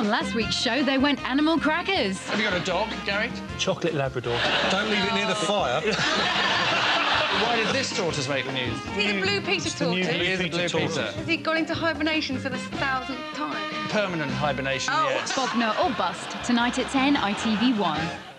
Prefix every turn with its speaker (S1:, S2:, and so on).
S1: On last week's show, they went animal crackers.
S2: Have you got a dog, Gary?
S3: Chocolate Labrador.
S4: Don't leave it near the fire.
S2: Why did this tortoise make the news?
S5: Is he the Blue Peter tortoise?
S2: He is the Blue Peter.
S5: Has he gone into hibernation for the 1000th time?
S2: Permanent hibernation, yes.
S1: Bogner or bust, tonight at 10, ITV1.